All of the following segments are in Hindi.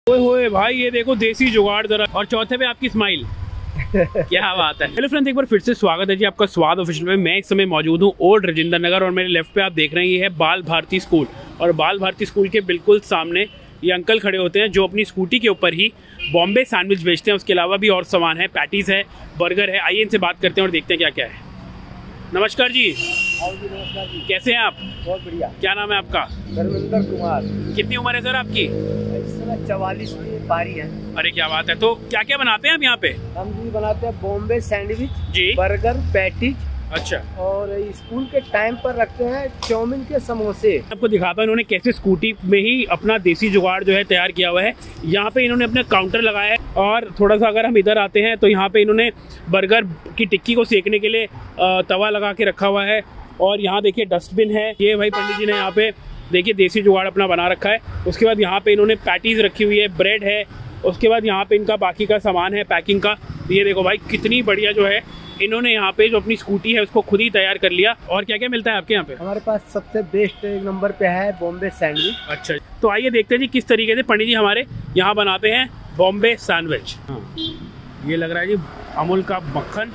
ओए होए भाई, ये देखो देसी जुगाड़ जरा, और चौथे पे आपकी स्माइल। क्या बात है। हेलो फ्रेंड्स, एक बार फिर से स्वागत है जी आपका स्वाद ऑफिशियल में। मैं इस समय मौजूद हूँ ओल्ड राजेंद्र नगर और मेरे लेफ्ट पे आप देख रहे हैं ये है बाल भारती स्कूल। और बाल भारती स्कूल के बिल्कुल सामने ये अंकल खड़े होते हैं जो अपनी स्कूटी के ऊपर ही बॉम्बे सैंडविच बेचते हैं। उसके अलावा भी और सामान है, पैटीज़ है, बर्गर है। आइए इनसे बात करते हैं और देखते हैं क्या क्या है। नमस्कार जी। नमस्कार जी। कैसे हैं आप? बहुत बढ़िया। क्या नाम है आपका? धर्मेंद्र कुमार। कितनी उम्र है सर आपकी? इस समय 44 की पारी है। अरे क्या बात है। तो क्या क्या बनाते हैं आप यहाँ पे? हम जी बनाते हैं बॉम्बे सैंडविच जी, बर्गर, पैटीज। अच्छा। और स्कूल के टाइम पर रखते हैं चाउमीन के समोसे। आपको दिखाता हूँ इन्होंने कैसे स्कूटी में ही अपना देसी जुगाड़ जो है तैयार किया हुआ है। यहाँ पे इन्होंने अपना काउंटर लगाया है और थोड़ा सा अगर हम इधर आते हैं तो यहाँ पे इन्होंने बर्गर की टिक्की को सेकने के लिए तवा लगा के रखा हुआ है। और यहाँ देखिए डस्टबिन है। ये भाई पंडित जी ने यहाँ पे देखिए देसी जुगाड़ अपना बना रखा है। उसके बाद यहाँ पे इन्होंने पैटीज रखी हुई है, ब्रेड है। उसके बाद यहाँ पे इनका बाकी का सामान है पैकिंग का। ये देखो भाई कितनी बढ़िया जो है इन्होंने यहाँ पे जो अपनी स्कूटी है उसको खुद ही तैयार कर लिया। और क्या क्या मिलता है आपके यहाँ पे? हमारे पास सबसे बेस्ट एक नंबर पे है बॉम्बे सैंडविच। अच्छा, तो आइए देखते हैं जी किस तरीके से पंडित जी हमारे यहाँ बनाते हैं बॉम्बे सैंडविच। ये लग रहा है जी अमूल का मक्खन।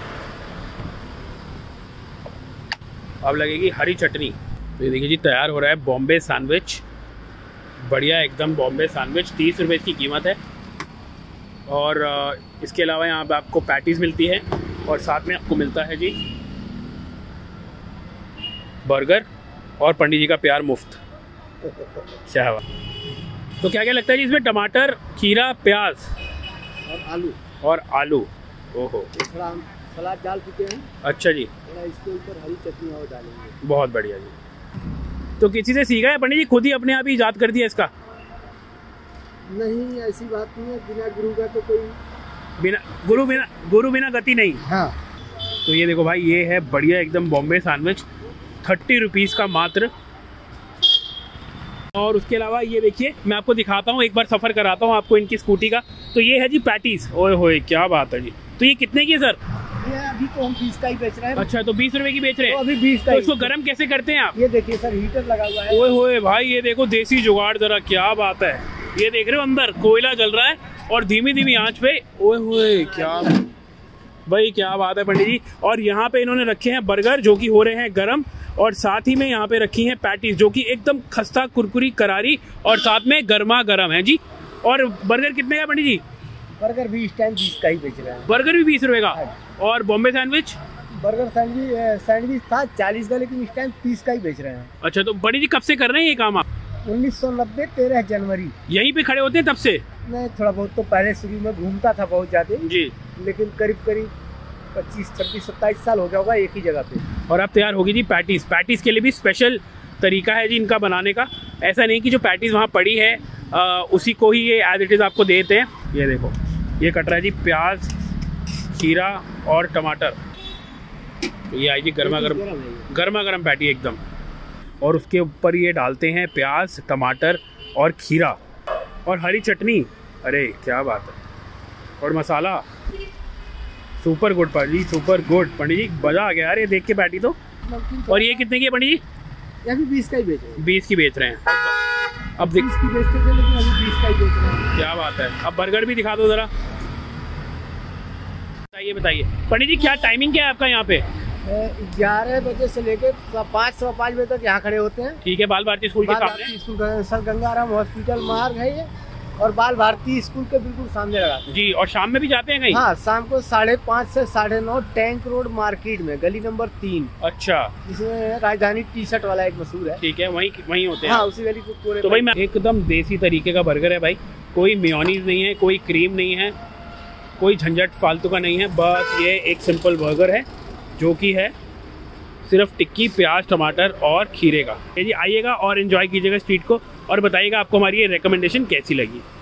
अब लगेगी हरी चटनी। तो ये देखिए जी तैयार हो रहा है बॉम्बे सैंडविच। बढ़िया एकदम बॉम्बे सैंडविच। 30 रुपये की कीमत है। और इसके अलावा यहाँ पे आपको पैटीज मिलती है और साथ में आपको मिलता है जी बर्गर और पंडित जी का प्यार मुफ्त। क्या बात। तो क्या क्या लगता है जी इसमें? टमाटर, खीरा, प्याज और आलू। ओहो, सलाद डाल चुके हैं। अच्छा जी। इसके ऊपर हरी चटनी और डालेंगे। बहुत बढ़िया जी। तो किसी से सीखा है पंडित जी? खुद ही अपने आप ही इजाद कर दिया इसका? नहीं, ऐसी बात नहीं है। बिना गुरु का तो कोई गुरु बिना गति नहीं। हाँ। तो ये देखो भाई, ये है बढ़िया एकदम बॉम्बे सैंडविच, 30 रुपीज़ का मात्र। और उसके अलावा ये देखिए मैं आपको दिखाता हूँ, एक बार सफ़र कराता हूँ आपको इनकी स्कूटी का। तो ये है जी पैटीज। ओए होए क्या बात है जी। तो ये कितने की है सर? ये अभी तो हम 20 का ही बेच रहे हैं। अच्छा, तो 20 रुपए की बेच रहे हैं। तो अभी 20 का। तो इसको गर्म कैसे करते हैं आप? ये देखिए सर, हीटर लगा हुआ है। ओए होए भाई, ये देखो देसी जुगाड़ जरा, क्या बात है। ये देख रहे हो अंदर कोयला जल रहा है और धीमी धीमी आंच पे। ओए होए क्या भाई, क्या बात है पंडित जी। और यहाँ पे इन्होंने रखे हैं बर्गर जो कि हो रहे हैं गरम, और साथ ही में यहाँ पे रखी हैं पैटीज जो कि एकदम खस्ता कुरकुरी करारी और साथ में गर्मा गर्म है जी। और बर्गर कितने का पंडित जी? बर्गर भी इस टाइम 20 का ही बेच रहे हैं। बर्गर भी 20 रुपए का। और बॉम्बे सैंडविच? बर्गर सैंडविच था 40 का, लेकिन इस टाइम 30 का ही बेच रहे हैं। अच्छा, तो पंडित जी कब से कर रहे हैं ये काम आप? 1990 13 जनवरी। यहीं पे खड़े होते हैं तब से? मैं थोड़ा बहुत तो पहले शुरू में घूमता था बहुत ज्यादा जी, लेकिन करीब 25, 26, 27 साल हो गया होगा एक ही जगह पे। और अब तैयार होगी जी पैटीज। पैटीज के लिए भी स्पेशल तरीका है जी इनका बनाने का। ऐसा नहीं कि जो पैटीज वहाँ पड़ी है उसी को ही ये एज इट इज आपको देते हैं। ये देखो ये कट रहा है जी प्याज, खीरा और टमाटर। ये आई जी गर्मा गर्म पैटी एकदम। और उसके ऊपर ये डालते हैं प्याज, टमाटर और खीरा और हरी चटनी। अरे क्या बात है। और मसाला super good Pandit ji, super good Pandit ji. मजा आ गया यार ये देख के पैटी तो। और ये कितने की है पंडित जी? ये भी 20 का ही बेच रहे हैं। 20 की बेच रहे हैं। अब 20 की बेचते थे, लेकिन अभी 20 का ही बेच रहे हैं। क्या बात है। अब बर्गर भी दिखा दो जरा। बताइए पंडित जी क्या टाइमिंग क्या है आपका यहाँ पे? 11 बजे से लेकर 5 बजे तक यहाँ खड़े होते हैं। ठीक है। बाल भारती स्कूल के सामने स्कूल सर गंगाराम हॉस्पिटल मार्ग है ये, और बाल भारती स्कूल के बिल्कुल सामने लगाते हैं जी। और शाम में भी जाते हैं कहीं? हाँ, शाम को 5:30 से 9:30 टैंक रोड मार्केट में, गली नंबर 3। अच्छा, जिसमें राजधानी टी-शर्ट वाला एक मशहूर है। ठीक है, वहीं होते हैं। हाँ, उसी गली को पूरे। तो भाई मैं एकदम देसी तरीके का बर्गर है भाई। कोई मेयोनीज नहीं है, कोई क्रीम नहीं है, कोई झंझट फालतू का नहीं है। बस ये एक सिंपल बर्गर है जो कि है सिर्फ टिक्की, प्याज, टमाटर और खीरे का। ये जी आइएगा और एंजॉय कीजिएगा स्ट्रीट को, और बताइएगा आपको हमारी ये रिकमेंडेशन कैसी लगी।